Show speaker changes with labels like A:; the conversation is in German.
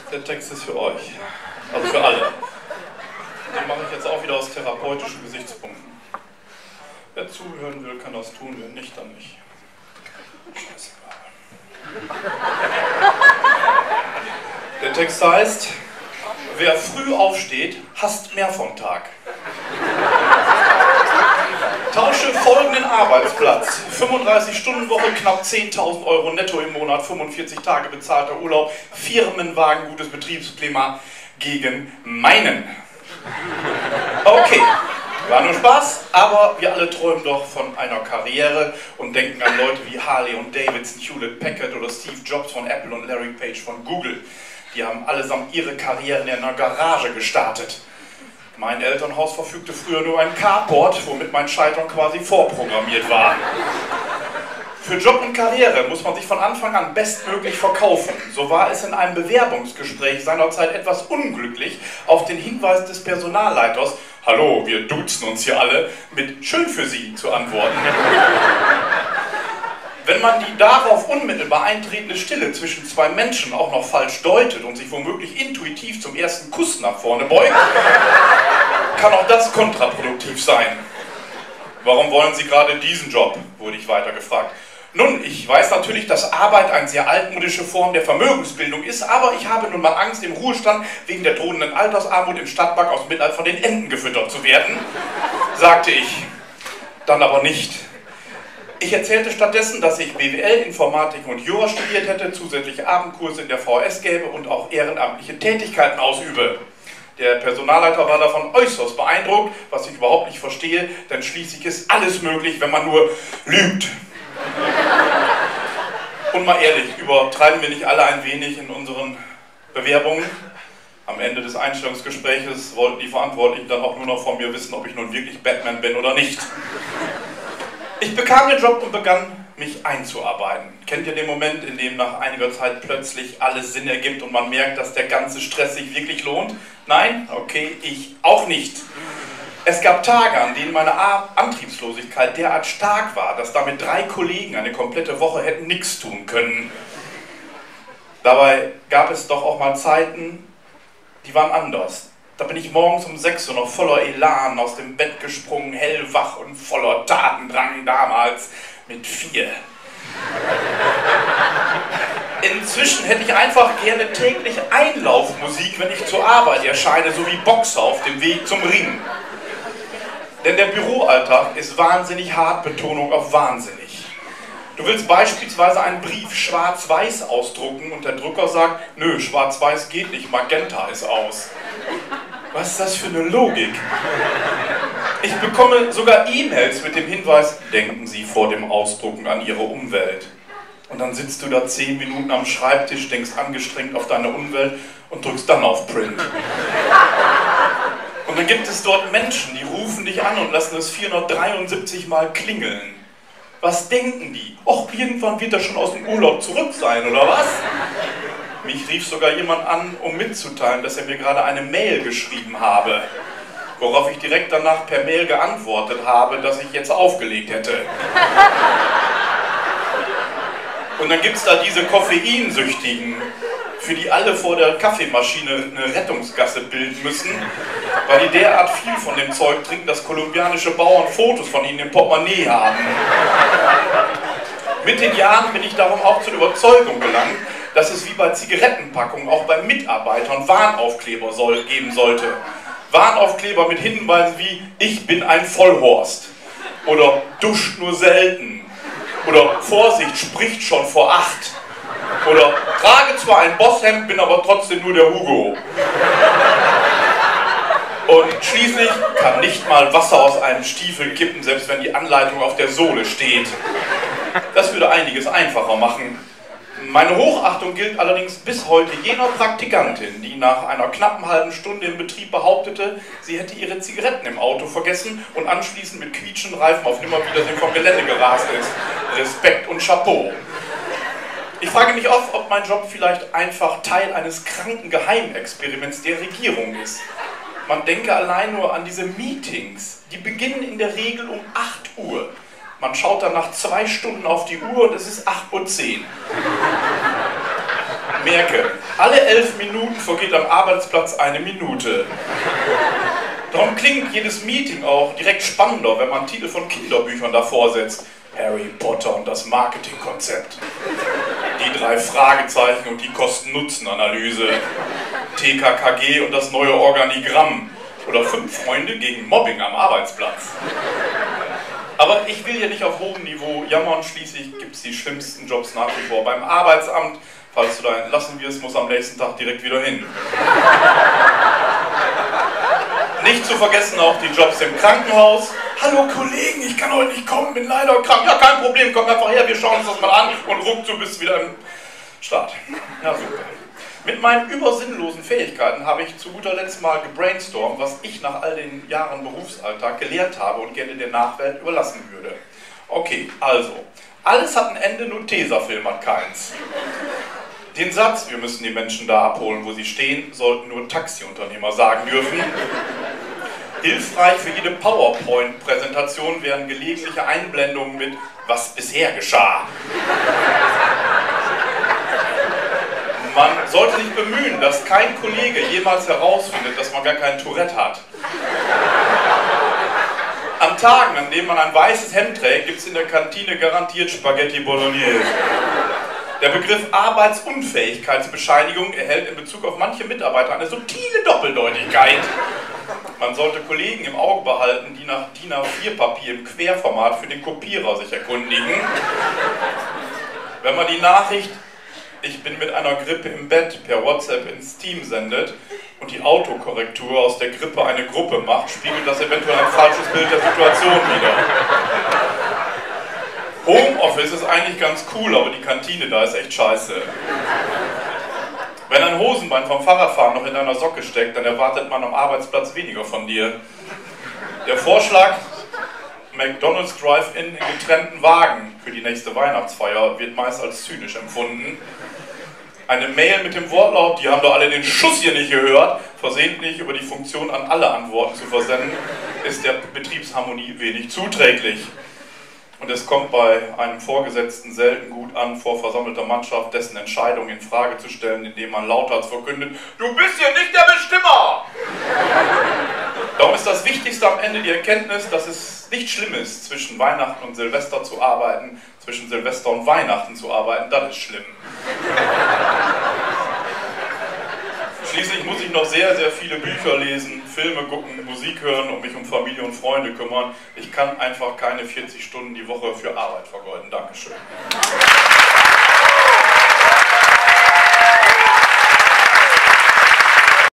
A: Der Text ist für euch. Also für alle. Den mache ich jetzt auch wieder aus therapeutischen Gesichtspunkten. Wer zuhören will, kann das tun, wer nicht, dann nicht. Scheißegal. Der Text heißt: Wer früh aufsteht, hasst mehr vom Tag. Tausche folgenden Arbeitsplatz: 35-Stunden-Woche, knapp 10.000 Euro netto im Monat, 45 Tage bezahlter Urlaub, Firmenwagen, gutes Betriebsklima gegen meinen. Okay, war nur Spaß, aber wir alle träumen doch von einer Karriere und denken an Leute wie Harley und Davidson, Hewlett Packard oder Steve Jobs von Apple und Larry Page von Google. Die haben allesamt ihre Karrieren in einer Garage gestartet. Mein Elternhaus verfügte früher nur ein Carport, womit mein Scheitern quasi vorprogrammiert war. Für Job und Karriere muss man sich von Anfang an bestmöglich verkaufen. So war es in einem Bewerbungsgespräch seinerzeit etwas unglücklich, auf den Hinweis des Personalleiters, hallo, wir duzen uns hier alle, mit schön für Sie zu antworten. Wenn man die darauf unmittelbar eintretende Stille zwischen zwei Menschen auch noch falsch deutet und sich womöglich intuitiv zum ersten Kuss nach vorne beugt, kann auch das kontraproduktiv sein. Warum wollen Sie gerade diesen Job, wurde ich weiter gefragt. Nun, ich weiß natürlich, dass Arbeit eine sehr altmodische Form der Vermögensbildung ist, aber ich habe nun mal Angst, im Ruhestand wegen der drohenden Altersarmut im Stadtpark aus Mitleid von den Enten gefüttert zu werden, sagte ich. Dann aber nicht. Ich erzählte stattdessen, dass ich BWL, Informatik und Jura studiert hätte, zusätzliche Abendkurse in der VHS gäbe und auch ehrenamtliche Tätigkeiten ausübe. Der Personalleiter war davon äußerst beeindruckt, was ich überhaupt nicht verstehe, denn schließlich ist alles möglich, wenn man nur lügt. Und mal ehrlich, übertreiben wir nicht alle ein wenig in unseren Bewerbungen? Am Ende des Einstellungsgespräches wollten die Verantwortlichen dann auch nur noch von mir wissen, ob ich nun wirklich Batman bin oder nicht. Ich bekam den Job und begann, mich einzuarbeiten. Kennt ihr den Moment, in dem nach einiger Zeit plötzlich alles Sinn ergibt und man merkt, dass der ganze Stress sich wirklich lohnt? Nein? Okay, ich auch nicht. Es gab Tage, an denen meine Antriebslosigkeit derart stark war, dass damit 3 Kollegen eine komplette Woche hätten nichts tun können. Dabei gab es doch auch mal Zeiten, die waren anders. Da bin ich morgens um 6 Uhr noch voller Elan aus dem Bett gesprungen, hellwach und voller Tatendrang, damals mit 4. Inzwischen hätte ich einfach gerne täglich Einlaufmusik, wenn ich zur Arbeit erscheine, so wie Boxer auf dem Weg zum Ring. Denn der Büroalltag ist wahnsinnig hart, Betonung auf wahnsinnig. Du willst beispielsweise einen Brief schwarz-weiß ausdrucken und der Drucker sagt, nö, schwarz-weiß geht nicht, Magenta ist aus. Was ist das für eine Logik? Ich bekomme sogar E-Mails mit dem Hinweis, denken Sie vor dem Ausdrucken an Ihre Umwelt. Und dann sitzt du da 10 Minuten am Schreibtisch, denkst angestrengt auf deine Umwelt und drückst dann auf Print. Und dann gibt es dort Menschen, die rufen dich an und lassen es 473 Mal klingeln. Was denken die? Och, irgendwann wird er schon aus dem Urlaub zurück sein, oder was? Mich rief sogar jemand an, um mitzuteilen, dass er mir gerade eine Mail geschrieben habe. Worauf ich direkt danach per Mail geantwortet habe, dass ich jetzt aufgelegt hätte. Und dann gibt es da diese Koffeinsüchtigen, für die alle vor der Kaffeemaschine eine Rettungsgasse bilden müssen, weil die derart viel von dem Zeug trinken, dass kolumbianische Bauern Fotos von ihnen im Portemonnaie haben. Mit den Jahren bin ich darum auch zur Überzeugung gelangt, dass es wie bei Zigarettenpackungen auch bei Mitarbeitern Warnaufkleber geben sollte. Warnaufkleber mit Hinweisen wie, ich bin ein Vollhorst oder duscht nur selten oder Vorsicht, spricht schon vor 8 oder trage zwar ein Bosshemd, bin aber trotzdem nur der Hugo. Und schließlich kann nicht mal Wasser aus einem Stiefel kippen, selbst wenn die Anleitung auf der Sohle steht. Das würde einiges einfacher machen. Meine Hochachtung gilt allerdings bis heute jener Praktikantin, die nach einer knappen halben Stunde im Betrieb behauptete, sie hätte ihre Zigaretten im Auto vergessen und anschließend mit quietschenden Reifen auf Nimmerwiedersehen vom Gelände gerast ist. Respekt und Chapeau. Ich frage mich oft, ob mein Job vielleicht einfach Teil eines kranken Geheimexperiments der Regierung ist. Man denke allein nur an diese Meetings. Die beginnen in der Regel um 8 Uhr. Man schaut dann nach 2 Stunden auf die Uhr und es ist 8:10 Uhr. Merke, alle 11 Minuten vergeht am Arbeitsplatz eine Minute. Darum klingt jedes Meeting auch direkt spannender, wenn man Titel von Kinderbüchern davor setzt. Harry Potter und das Marketingkonzept. Die 3 Fragezeichen und die Kosten-Nutzen-Analyse. TKKG und das neue Organigramm. Oder 5 Freunde gegen Mobbing am Arbeitsplatz. Aber ich will hier nicht auf hohem Niveau jammern, schließlich gibt es die schlimmsten Jobs nach wie vor beim Arbeitsamt. Falls du da entlassen wirst, muss am nächsten Tag direkt wieder hin. Nicht zu vergessen auch die Jobs im Krankenhaus. Hallo Kollegen, ich kann heute nicht kommen, bin leider krank. Ja, kein Problem, komm einfach her, wir schauen uns das mal an und ruckzuck bist du wieder im Start. Ja, super. Mit meinen übersinnlosen Fähigkeiten habe ich zu guter Letzt mal gebrainstormt, was ich nach all den Jahren Berufsalltag gelernt habe und gerne der Nachwelt überlassen würde. Okay, also, alles hat ein Ende, nur Tesafilm hat keins. Den Satz, wir müssen die Menschen da abholen, wo sie stehen, sollten nur Taxiunternehmer sagen dürfen. Hilfreich für jede PowerPoint-Präsentation wären gelegentliche Einblendungen mit was bisher geschah. Man sollte sich bemühen, dass kein Kollege jemals herausfindet, dass man gar kein Tourette hat. An Tagen, an denen man ein weißes Hemd trägt, gibt es in der Kantine garantiert Spaghetti Bolognese. Der Begriff Arbeitsunfähigkeitsbescheinigung erhält in Bezug auf manche Mitarbeiter eine subtile Doppeldeutigkeit. Man sollte Kollegen im Auge behalten, die nach DIN A4-Papier im Querformat für den Kopierer sich erkundigen. Wenn man die Nachricht "Ich bin mit einer Grippe im Bett" per WhatsApp ins Team sendet und die Autokorrektur aus der Grippe eine Gruppe macht, spiegelt das eventuell ein falsches Bild der Situation wider. Homeoffice ist eigentlich ganz cool, aber die Kantine da ist echt scheiße. Wenn ein Hosenbein vom Fahrradfahren noch in deiner Socke steckt, dann erwartet man am Arbeitsplatz weniger von dir. Der Vorschlag, McDonald's Drive-In in getrennten Wagen für die nächste Weihnachtsfeier, wird meist als zynisch empfunden. Eine Mail mit dem Wortlaut, die haben doch alle den Schuss hier nicht gehört, versehentlich über die Funktion an alle Antworten zu versenden, ist der Betriebsharmonie wenig zuträglich. Und es kommt bei einem Vorgesetzten selten gut an, vor versammelter Mannschaft dessen Entscheidung in Frage zu stellen, indem man lauthals verkündet: Du bist hier nicht der Bestimmer! Darum ist das Wichtigste am Ende die Erkenntnis, dass es nicht schlimm ist, zwischen Weihnachten und Silvester zu arbeiten, zwischen Silvester und Weihnachten zu arbeiten, das ist schlimm. Schließlich muss ich noch sehr, sehr viele Bücher lesen, Filme gucken, Musik hören und mich um Familie und Freunde kümmern. Ich kann einfach keine 40 Stunden die Woche für Arbeit vergeuden. Dankeschön.